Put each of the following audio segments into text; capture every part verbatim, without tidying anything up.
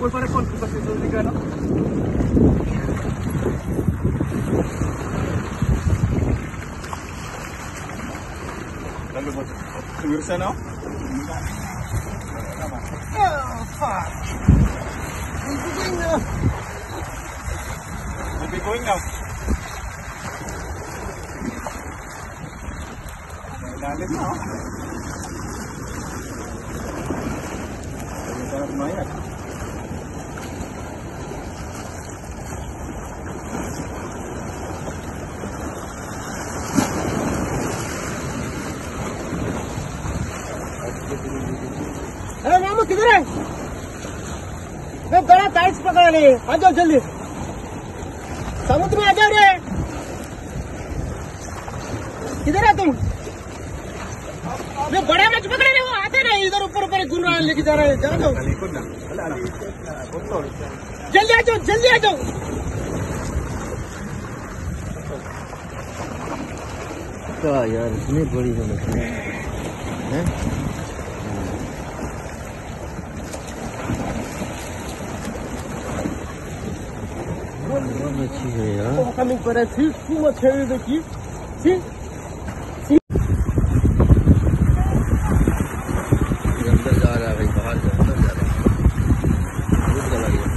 कोई फर्क कौन कुछ तो दिखा ना lalu buat pemirsa now oh fuck we'll be going now lalim now ini sangat lumayan अरे मामू किधर है? मैं बड़ा टाइट पकड़ा ले, आ जाओ जल्दी। समुद्र में आ जाओ रे। किधर है तुम? मैं बड़ा मछ पकड़े ले, वो आते ना इधर ऊपर ऊपर घूम रहा है लेके जा रहे हैं, जा दो। जल्दी आ जाओ, जल्दी आ जाओ। क्या यार इतनी बड़ी मछली है? अच्छी है यार। coming for a sea, too much heavy the key. See? See? अंदर जा रहा है भाई, बाहर जा अंदर जा रहा है। बहुत चला गया।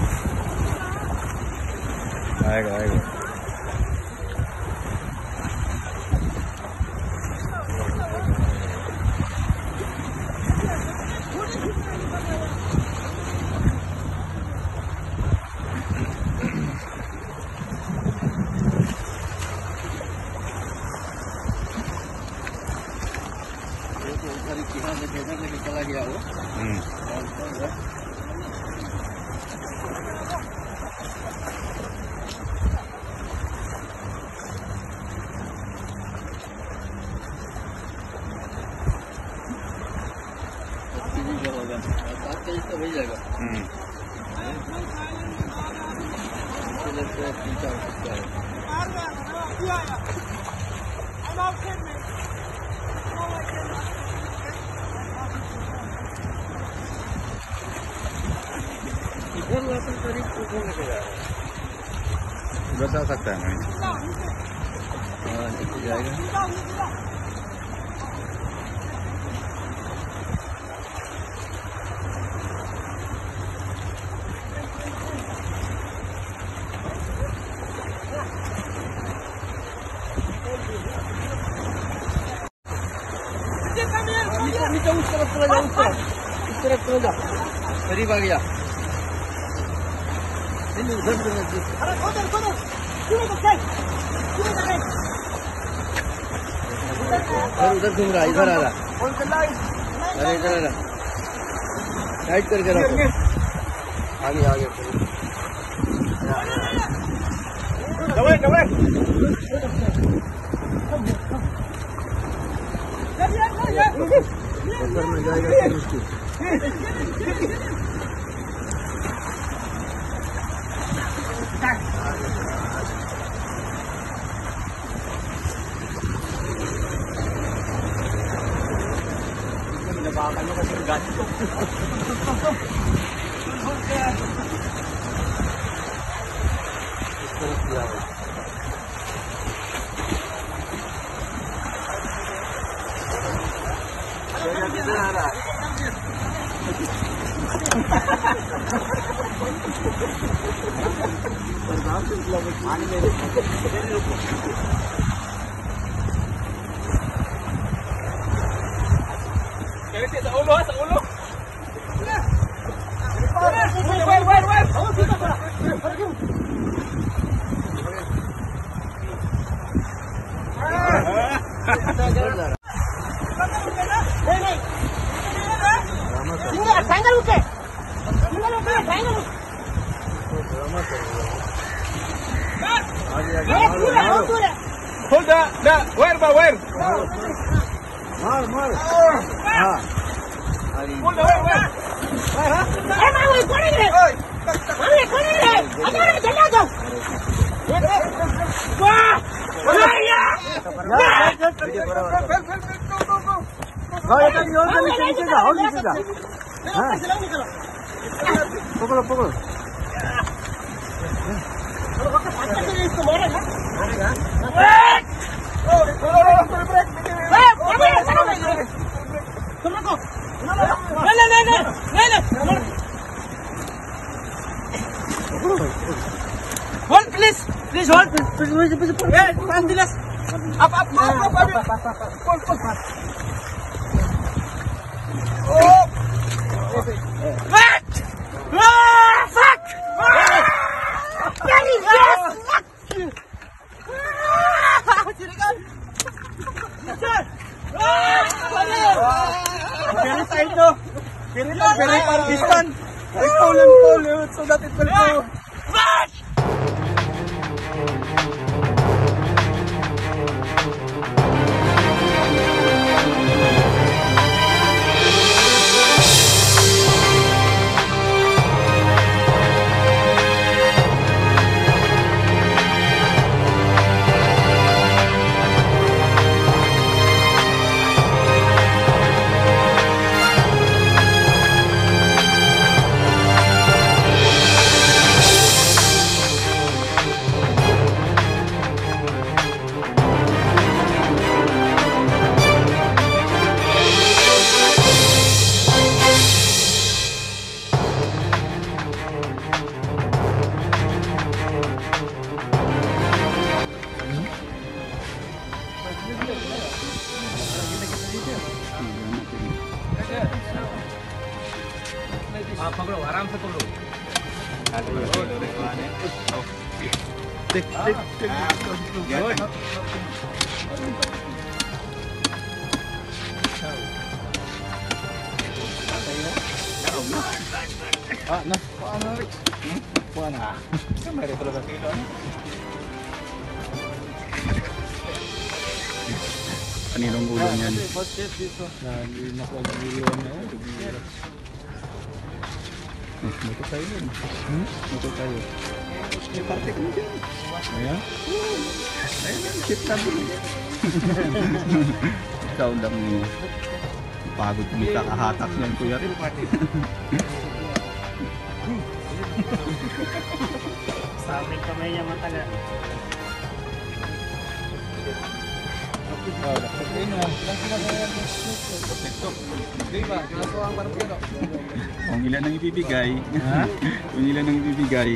आएगा आएगा। लेके चला गया वो होगा सात केजी तो हो जाएगा तीन चार सकता है बता सकता है नहीं हाँ नीचे जाएगा नीचे उस तरफ चला जा उस तरफ इस तरफ चला जा करीब आ गया उधर उधर घूम रहा इधर आ रहा अरे इधर आ रहा टाइट करके रखो आगे आगे ऊपर में जाएगा उसकी Nabakan mo kasi yung gato. Kaya sa ulo, sa ulo. Wer, wer, wer. Triangle uke. Triangle uke, triangle. Hold the, the, where, ba, where? मार मार हाँ Hold the, where, where? Eh, मामू कौन है? मामू कौन है? अच्छा रे चला जाओ। वाह! वाह यार! हाँ ये तो नीचे जा, नीचे जा, हाँ। Pukul, pukul. Hold, please. Please hold. Please, please, please, please. Eh, pandilas. Up, up, up, up, up. Pull, pull. Oh. What? Ah, fuck! Ah! Very fast! Fuck! Ah! Sinikan! Sir! Ah! Very tight to. Very tight, very far distance. I pull and pull so that it will go. Fuck! हाँ पकड़ो आराम से पकड़ो टिक टिक टिक ah nah paano Rex paano kamera pala sa kilo kaninong ulo niyan hindi nakagiliwan na moto tayo yun. Hmm? Moto tayo. May parte ko dyan. Ayan. Ayan yan. Ship na din. Ikaw lang niyo. Pagod kung kakahatak niyan, Kuya Rin. Sa amin kamay niya matagal. Oh, okay na. Lang sila kaya ng TikTok. Di ba? Ginagawa ang parang piano. Kung ilan ang ibibigay. Ha? Kung ilan ang ibibigay.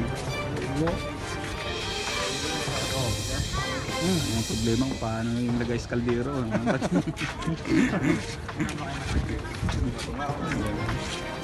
Hmm, ang problema kung paano yung lagay sa kaldero.